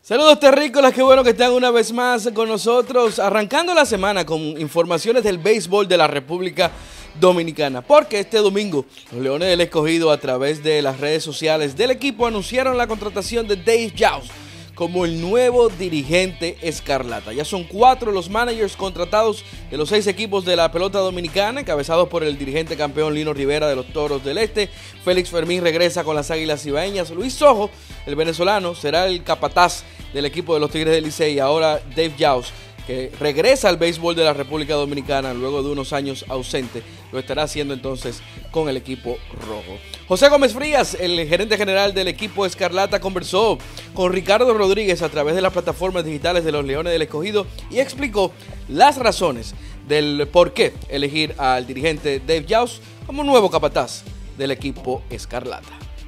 Saludos terrícolas, qué bueno que están una vez más con nosotros, arrancando la semana con informaciones del béisbol de la República Dominicana, porque este domingo los Leones del Escogido a través de las redes sociales del equipo anunciaron la contratación de Dave Jauss como el nuevo dirigente escarlata. Ya son 4 los managers contratados de los 6 equipos de la pelota dominicana, encabezados por el dirigente campeón Lino Rivera de los Toros del Este. Félix Fermín regresa con las Águilas Cibaeñas. Luis Sojo, el venezolano, será el capataz del equipo de los Tigres del Licey. Y ahora Dave Jauss, que regresa al béisbol de la República Dominicana luego de unos años ausente, lo estará haciendo entonces con el equipo rojo. José Gómez Frías, el gerente general del equipo escarlata, conversó con Ricardo Rodríguez a través de las plataformas digitales de los Leones del Escogido y explicó las razones del por qué elegir al dirigente Dave Jauss como nuevo capataz del equipo escarlata.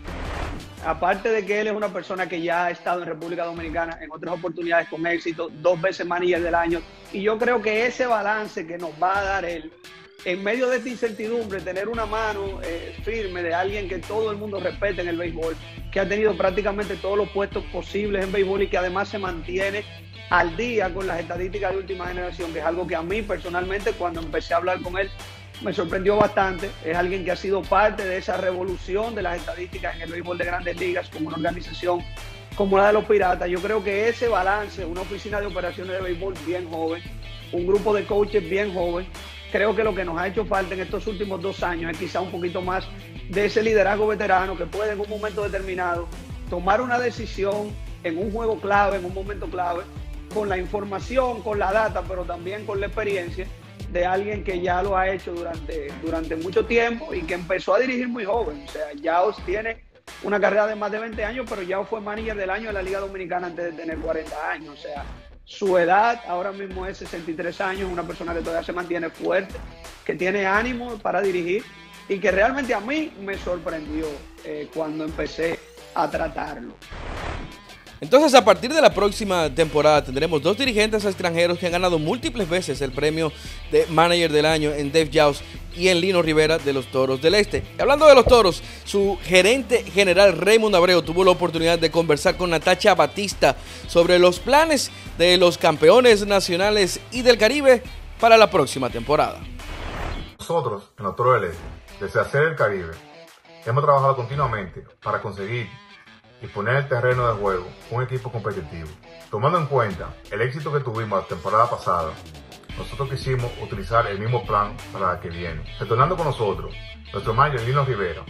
Aparte de que él es una persona que ya ha estado en República Dominicana en otras oportunidades con éxito, 2 veces manager del año, y yo creo que ese balance que nos va a dar él, en medio de esta incertidumbre, tener una mano firme de alguien que todo el mundo respete en el béisbol, que ha tenido prácticamente todos los puestos posibles en béisbol y que además se mantiene al día con las estadísticas de última generación, que es algo que a mí personalmente, cuando empecé a hablar con él, me sorprendió bastante. Es alguien que ha sido parte de esa revolución de las estadísticas en el béisbol de Grandes Ligas, como una organización como la de los Piratas. Yo creo que ese balance, una oficina de operaciones de béisbol bien joven, un grupo de coaches bien joven, creo que lo que nos ha hecho falta en estos últimos 2 años es quizá un poquito más de ese liderazgo veterano que puede en un momento determinado tomar una decisión en un juego clave, en un momento clave, con la información, con la data, pero también con la experiencia de alguien que ya lo ha hecho durante mucho tiempo y que empezó a dirigir muy joven. O sea, Jauss tiene una carrera de más de 20 años, pero ya fue manager del año de la Liga Dominicana antes de tener 40 años. O sea, su edad ahora mismo es 63 años, una persona que todavía se mantiene fuerte, que tiene ánimo para dirigir y que realmente a mí me sorprendió cuando empecé a tratarlo. Entonces, a partir de la próxima temporada tendremos 2 dirigentes extranjeros que han ganado múltiples veces el premio de Manager del Año en Dave Jauss y en Lino Rivera de los Toros del Este. Hablando de los Toros, su gerente general Raymond Abreu tuvo la oportunidad de conversar con Natacha Batista sobre los planes de los campeones nacionales y del Caribe para la próxima temporada. Nosotros, en los Toros del Este, desde hacer el Caribe, hemos trabajado continuamente para conseguir y poner el terreno de juego un equipo competitivo. Tomando en cuenta el éxito que tuvimos la temporada pasada, nosotros quisimos utilizar el mismo plan para la que viene. Retornando con nosotros, nuestro manager Lino Rivera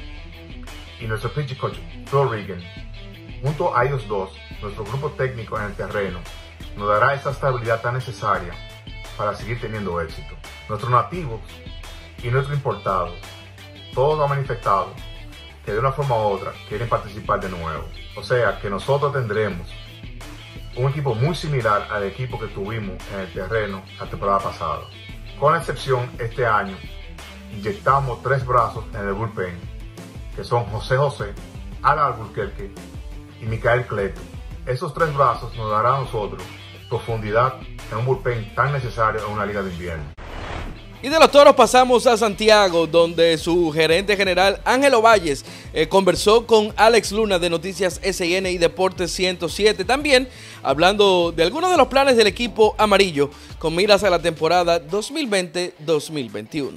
y nuestro pitching coach Phil Regan, junto a ellos dos, nuestro grupo técnico en el terreno, nos dará esa estabilidad tan necesaria para seguir teniendo éxito. Nuestros nativos y nuestros importados, todos han manifestado que de una forma u otra quieren participar de nuevo. O sea que nosotros tendremos un equipo muy similar al equipo que tuvimos en el terreno la temporada pasada. Con la excepción, este año inyectamos 3 brazos en el bullpen, que son José José, Alan Alburquerque y Micael Cleto. Esos 3 brazos nos darán a nosotros profundidad en un bullpen tan necesario en una liga de invierno. Y de los Toros pasamos a Santiago, donde su gerente general Ángelo Valles conversó con Alex Luna de Noticias SIN y Deportes 107. También hablando de algunos de los planes del equipo amarillo con miras a la temporada 2020-2021.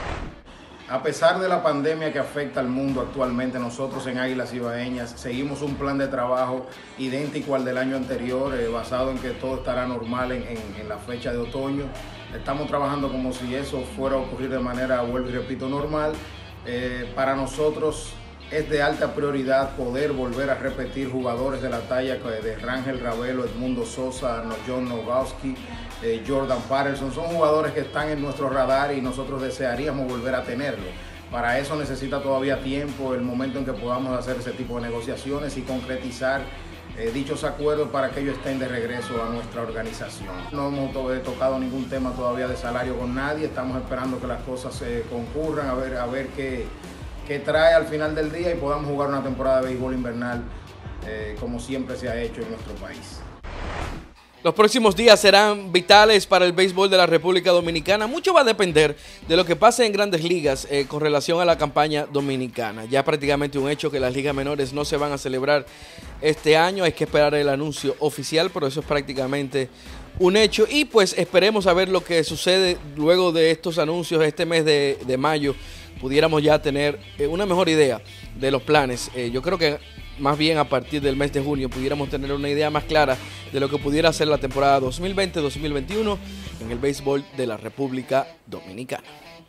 A pesar de la pandemia que afecta al mundo actualmente, nosotros en Águilas Cibaeñas seguimos un plan de trabajo idéntico al del año anterior, basado en que todo estará normal en la fecha de otoño. Estamos trabajando como si eso fuera a ocurrir de manera, vuelvo y repito, normal. Para nosotros es de alta prioridad poder volver a repetir jugadores de la talla de Rangel Ravelo, Edmundo Sosa, John Nogowski, Jordan Patterson. Son jugadores que están en nuestro radar y nosotros desearíamos volver a tenerlo. Para eso necesita todavía tiempo, el momento en que podamos hacer ese tipo de negociaciones y concretizar dichos acuerdos para que ellos estén de regreso a nuestra organización. No hemos tocado ningún tema todavía de salario con nadie, estamos esperando que las cosas concurran, a ver qué trae al final del día y podamos jugar una temporada de béisbol invernal como siempre se ha hecho en nuestro país. Los próximos días serán vitales para el béisbol de la República Dominicana. Mucho va a depender de lo que pase en Grandes Ligas con relación a la campaña dominicana. Ya prácticamente un hecho que las ligas menores no se van a celebrar este año. Hay que esperar el anuncio oficial, pero eso es prácticamente un hecho. Y pues esperemos a ver lo que sucede luego de estos anuncios este mes de mayo. Pudiéramos ya tener una mejor idea de los planes. Yo creo que más bien a partir del mes de junio pudiéramos tener una idea más clara de lo que pudiera ser la temporada 2020-2021 en el béisbol de la República Dominicana.